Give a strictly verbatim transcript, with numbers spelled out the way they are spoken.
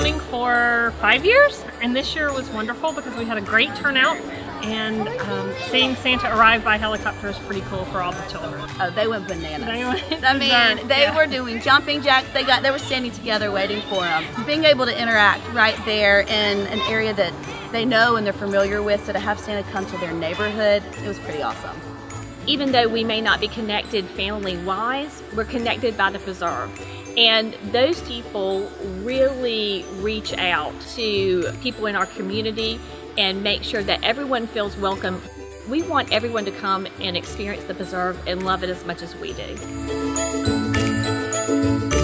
coming for five years, and this year was wonderful because we had a great turnout, and um, seeing Santa arrive by helicopter is pretty cool for all the children. Oh, they went bananas. They went I mean, berserk, they yeah. were doing jumping jacks. They got, they were standing together waiting for them. Being able to interact right there in an area that they know and they're familiar with, so to have Santa come to their neighborhood, it was pretty awesome. Even though we may not be connected family-wise, we're connected by the preserve. And those people really reach out to people in our community and make sure that everyone feels welcome. We want everyone to come and experience the preserve and love it as much as we do.